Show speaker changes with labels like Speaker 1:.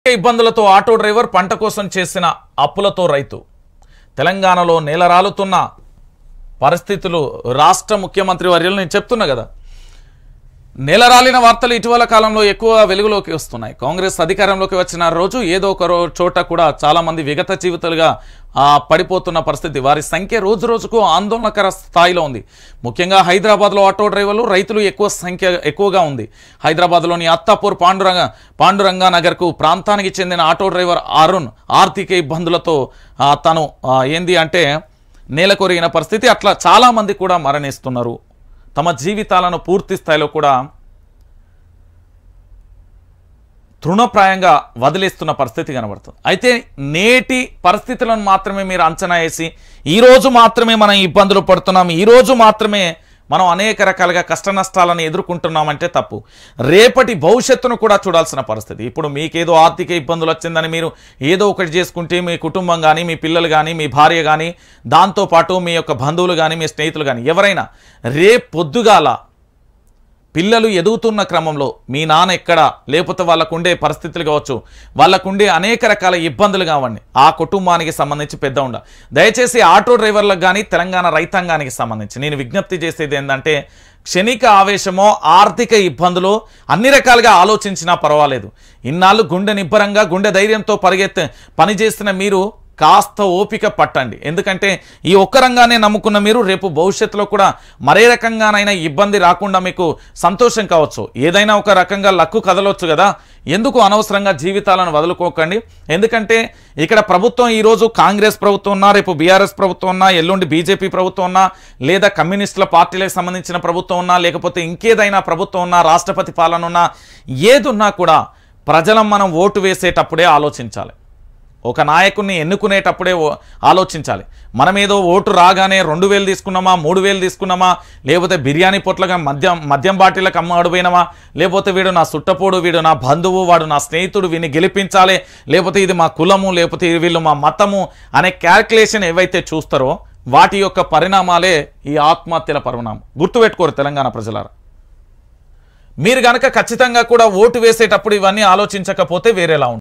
Speaker 1: ఇబ్బందులతో auto driver పంట కోసం చేసిన అప్పులతో రైతు తెలంగాణలో నేలరాలుతున్న పరిస్థితులు రాష్ట్ర ముఖ్యమంత్రి వర్యులు నేను చెప్తున్నా కదా నేలరాలిన వార్తలు ఇటీవల కాలంలో ఎక్కువ వెలుగులోకి వస్తున్నాయి. కాంగ్రెస్ అధికారంలోకి వచ్చిన రోజు ఏదో ఒక చోట కూడా చాలా మంది విగత జీవితాలుగా పడిపోతున్న పరిస్థితి. వారి సంఖ్య రోజు రోజుకు ఆందోళనకర స్థాయిలో ఉంది. ముఖ్యంగా హైదరాబాద్లో ఆటో డ్రైవర్లు రైతులు ఎక్కువగా ఉంది. హైదరాబాద్లోని అత్తాపూర్ పాండురంగా నగర్కు ప్రాంతానికి చెందిన ఆటో డ్రైవర్ అరుణ్ ఆర్థిక ఇబ్బందులతో తను ఏంది అంటే నేలకొరిగిన పరిస్థితి. అట్లా చాలామంది కూడా మరణిస్తున్నారు. తమ జీవితాలను పూర్తి స్థాయిలో కూడా తృణప్రాయంగా వదిలేస్తున్న పరిస్థితి కనబడుతుంది. అయితే నేటి పరిస్థితులను మాత్రమే మీరు అంచనా వేసి ఈరోజు మాత్రమే మనం ఇబ్బందులు పడుతున్నాం, ఈరోజు మాత్రమే మనం అనేక రకాలుగా కష్ట నష్టాలను ఎదుర్కొంటున్నామంటే తప్పు. రేపటి భవిష్యత్తును కూడా చూడాల్సిన పరిస్థితి. ఇప్పుడు మీకేదో ఆర్థిక ఇబ్బందులు వచ్చిందని మీరు ఏదో ఒకటి చేసుకుంటే మీ కుటుంబం కానీ మీ పిల్లలు కానీ మీ భార్య కానీ దాంతోపాటు మీ యొక్క బంధువులు కానీ మీ స్నేహితులు కానీ ఎవరైనా రేపు పొద్దుగాల పిల్లలు ఎదుగుతున్న క్రమంలో మీ నాన్న ఎక్కడ లేకపోతే వాళ్ళకుండే పరిస్థితులు కావచ్చు, వాళ్ళకుండే అనేక రకాల ఇబ్బందులు కావండి ఆ కుటుంబానికి సంబంధించి పెద్ద ఉండ. దయచేసి ఆటో డ్రైవర్లకు కానీ తెలంగాణ రైతాంగానికి సంబంధించి నేను విజ్ఞప్తి చేసేది ఏంటంటే క్షణిక ఆవేశమో ఆర్థిక ఇబ్బందులు అన్ని రకాలుగా ఆలోచించినా పర్వాలేదు. ఇన్నాళ్ళు గుండె నిబ్బరంగా గుండె ధైర్యంతో పనిచేస్తున్న మీరు కాస్త ఓపిక పట్టండి. ఎందుకంటే ఈ ఒక్క రంగానే నమ్ముకున్న మీరు రేపు భవిష్యత్తులో కూడా మరే రకంగానైనా ఇబ్బంది రాకుండా మీకు సంతోషం కావచ్చు, ఏదైనా ఒక రకంగా లక్కు కదలవచ్చు కదా. ఎందుకు అనవసరంగా జీవితాలను వదులుకోకండి. ఎందుకంటే ఇక్కడ ప్రభుత్వం ఈరోజు కాంగ్రెస్ ప్రభుత్వం ఉన్నా, రేపు బీఆర్ఎస్ ప్రభుత్వం ఉన్నా, ఎల్లుండి బీజేపీ ప్రభుత్వం ఉన్నా, లేదా కమ్యూనిస్టుల పార్టీలకు సంబంధించిన ప్రభుత్వం ఉన్నా, లేకపోతే ఇంకేదైనా ప్రభుత్వం ఉన్నా, రాష్ట్రపతి పాలన ఉన్నా, ఏదున్నా కూడా ప్రజలం మనం ఓటు వేసేటప్పుడే ఆలోచించాలి. ఒక నాయకుడిని ఎన్నుకునేటప్పుడే ఆలోచించాలి. మనం ఏదో ఓటు రాగానే 2000 తీసుకున్నామా, 3000 తీసుకున్నామా, లేకపోతే బిర్యానీ పొట్లగా మద్యం బాటిలకు అమ్మడిపోయినామా, లేకపోతే వీడు నా సుట్టపోడు, వీడు నా బంధువు, వాడు నా స్నేహితుడు, వీడిని గెలిపించాలి, లేకపోతే ఇది మా కులము, లేకపోతే వీళ్ళు మా మతము అనే క్యాల్కులేషన్ ఏవైతే చూస్తారో వాటి యొక్క పరిణామాలే ఈ ఆత్మహత్యల పరిణామం. గుర్తుపెట్టుకోరు తెలంగాణ ప్రజలారా. మీరు కనుక ఖచ్చితంగా కూడా ఓటు వేసేటప్పుడు ఇవన్నీ ఆలోచించకపోతే వేరేలా ఉంటుంది.